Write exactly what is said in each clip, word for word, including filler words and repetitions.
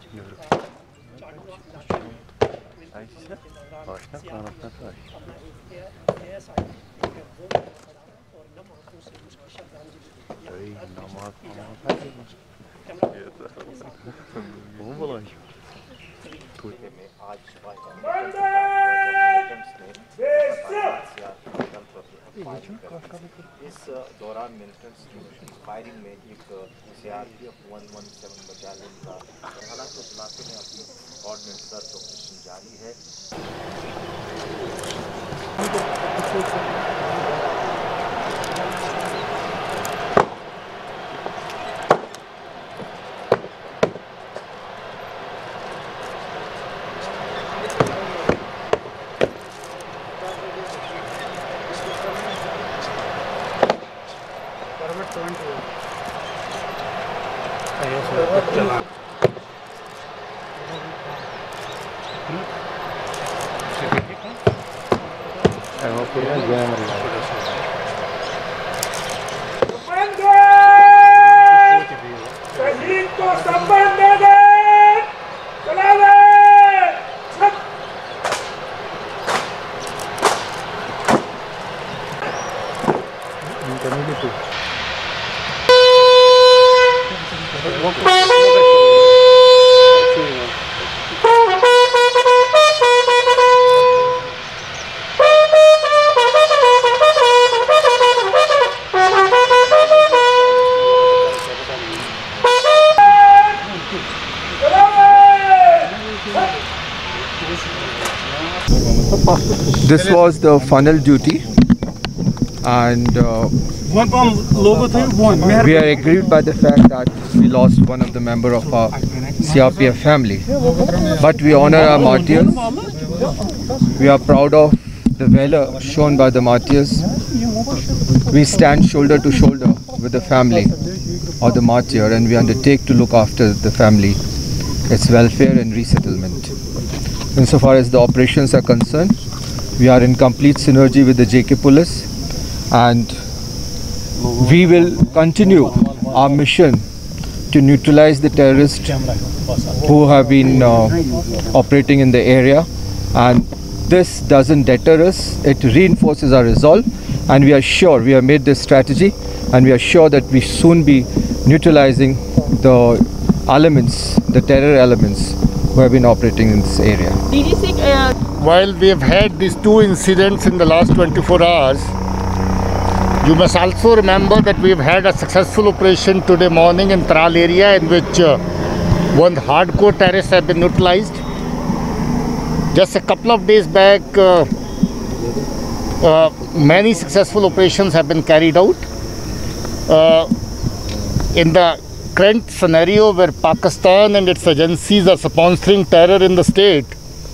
इस दौरान मिलिटेंट्स की फायरिंग में एक CRPF one one seven battalion का हालांकि उस इलाके में अपनी ऑर्डिनेंस सर्च ऑपरेशन जारी है। शहीद को सम्मान दे दे, चला ले। This was the final duty, and uh, we are aggrieved by the fact that we lost one of the member of our C R P F family. But we honor our martyrs. We are proud of the valor shown by the martyrs. We stand shoulder to shoulder with the family of the martyr, and we undertake to look after the family, its welfare and resettlement. Insofar as the operations are concerned, we are in complete synergy with the J K police, and we will continue our mission to neutralize the terrorists who have been uh, operating in the area. And this doesn't deter us, it reinforces our resolve, and we are sure, we have made this strategy, and we are sure that we soon be neutralizing the elements, the terror elements who have been operating in this area. While we have had these two incidents in the last twenty-four hours, you must also remember that we have had a successful operation today morning in Tral area, in which uh, one hardcore terrorist have been neutralized. Just a couple of days back, uh, uh, many successful operations have been carried out. Uh, in the current scenario where Pakistan and its agencies are sponsoring terror in the state,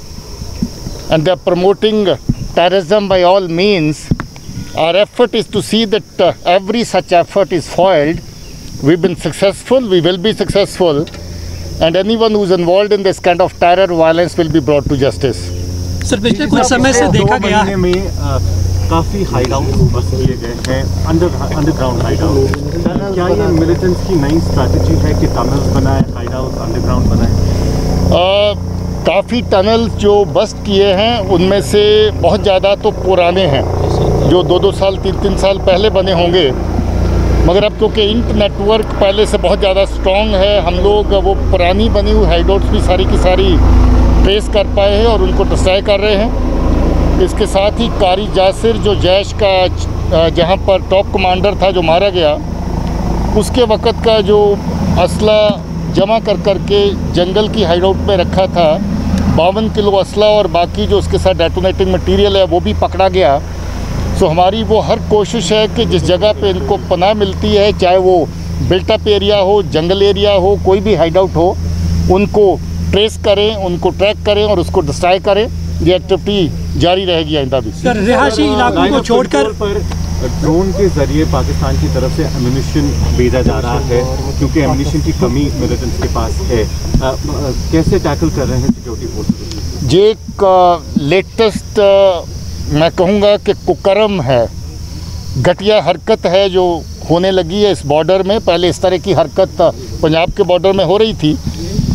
and they are promoting terrorism by all means, our effort is to see that uh, every such effort is foiled. We've been successful, we will be successful, and anyone who is involved in this kind of terror violence will be brought to justice. Sir पिछले कुछ समय से देखा गया है में काफ़ी hide out बस किए गए हैं, अंडर अंडरग्राउंड हाइड आउट। क्या ये मिलिटेंट्स की नई स्ट्रैटेजी है कि टनल्स बनाए, हाइड आउट अंडरग्राउंड बनाए? काफ़ी टनल्स जो बस्ट किए हैं उनमें से बहुत ज़्यादा तो पुराने हैं, जो दो दो साल तीन तीन साल पहले बने होंगे, मगर अब क्योंकि इंट नेटवर्क पहले से बहुत ज़्यादा स्ट्रॉन्ग है, हम लोग वो पुरानी बनी हुई हाइडआउट्स भी सारी की सारी ट्रेस कर पाए हैं और उनको डिस्ट्रॉय कर रहे हैं। इसके साथ ही कारी जासिर जो जैश का जहां पर टॉप कमांडर था जो मारा गया, उसके वक़्त का जो असला जमा कर कर के जंगल की हाइडआउट में रखा था, बावन किलो असला और बाकी जो उसके साथ डेटोनेटिंग मटीरियल है वो भी पकड़ा गया। सो हमारी वो हर कोशिश है कि जिस जगह पे इनको पनाह मिलती है, चाहे वो बिल्टअप एरिया हो, जंगल एरिया हो, कोई भी हाइडआउट हो, उनको ट्रेस करें, उनको ट्रैक करें और उसको डिस्ट्रॉय करें। ये एक्टिविटी जारी रहेगी आइंदा भी। सर रिहायशी इलाकों को छोड़कर ड्रोन के जरिए पाकिस्तान की तरफ से एम्यूनिशन भेजा जा रहा है, क्योंकि एम्यूनिशन की कमी मिलिटेंट्स के पास है। आ, आ, कैसे टैकल कर रहे हैं सिक्योरिटी फोर्सेस? ये एक लेटेस्ट मैं कहूँगा कि कुकर्म है, घटिया हरकत है जो होने लगी है इस बॉर्डर में। पहले इस तरह की हरकत पंजाब के बॉर्डर में हो रही थी,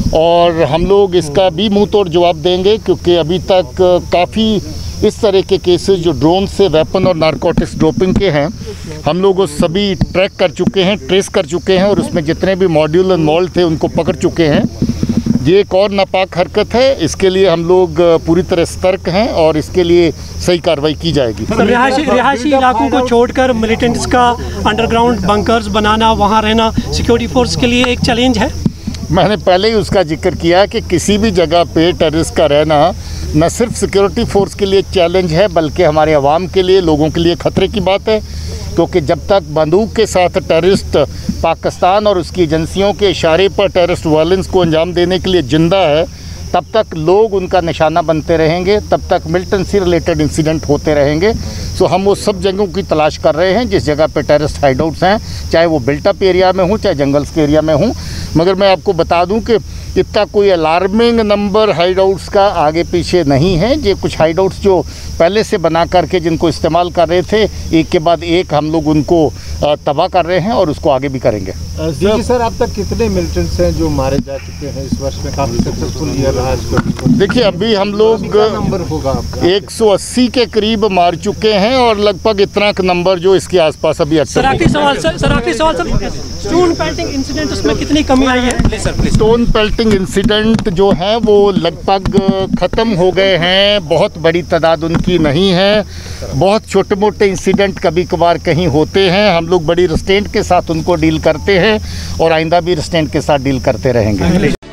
और हम लोग इसका भी मुंह तोड़ जवाब देंगे, क्योंकि अभी तक काफ़ी इस तरह के केसेस जो ड्रोन से वेपन और नारकोटिक्स डोपिंग के हैं, हम लोग वो सभी ट्रैक कर चुके हैं, ट्रेस कर चुके हैं और उसमें जितने भी मॉड्यूल इन्वॉल्व थे उनको पकड़ चुके हैं। ये एक और नापाक हरकत है, इसके लिए हम लोग पूरी तरह सतर्क हैं और इसके लिए सही कार्रवाई की जाएगी। रिहायशी रिहायशी इलाकों को छोड़कर मिलिटेंट्स का अंडरग्राउंड बंकर्स बनाना, वहाँ रहना सिक्योरिटी फोर्स के लिए एक चैलेंज है। मैंने पहले ही उसका जिक्र किया कि किसी भी जगह पे टेररिस्ट का रहना न सिर्फ सिक्योरिटी फोर्स के लिए चैलेंज है, बल्कि हमारे अवाम के लिए, लोगों के लिए ख़तरे की बात है। क्योंकि जब तक बंदूक के साथ टेररिस्ट पाकिस्तान और उसकी एजेंसियों के इशारे पर टेररिस्ट वायलेंस को अंजाम देने के लिए जिंदा है, तब तक लोग उनका निशाना बनते रहेंगे, तब तक मिलिटेंसी रिलेटेड इंसिडेंट होते रहेंगे। सो हम वो सब जगहों की तलाश कर रहे हैं जिस जगह पे टेररिस्ट हाइडआउट्स हैं, चाहे वो बिल्टअप एरिया में हो, चाहे जंगल्स के एरिया में हो। मगर मैं आपको बता दूं कि इतना कोई अलार्मिंग नंबर हाइडआउट्स का आगे पीछे नहीं है। ये कुछ हाइडआउट्स जो पहले से बना करके जिनको इस्तेमाल कर रहे थे, एक के बाद एक हम लोग उनको तबाह कर रहे हैं और उसको आगे भी करेंगे। जी सर, अब तक कितने मिलिटेंट्स हैं जो मारे जा चुके हैं इस वर्ष में? काफ़ी सक्सेसफुल ईयर रहा है। देखिए, अभी हम लोग नंबर होगा आपका एक सौ अस्सी के करीब मार चुके हैं और लगभग इतना नंबर जो इसके आसपास अभी सर आखिरी सवाल सर सर आखिरी सवाल सर स्टोन पेल्टिंग इंसिडेंट, उसमें कितनी कमी आई है? स्टोन पेल्टिंग इंसिडेंट जो है वो लगभग ख़त्म हो गए हैं, बहुत बड़ी तादाद उनकी नहीं है। बहुत छोटे मोटे इंसिडेंट कभी कभार कहीं होते हैं, हम लोग बड़ी रिस्ट्रेंट के साथ उनको डील करते हैं और आइंदा भी रिस्ट्रेंट के साथ डील करते रहेंगे।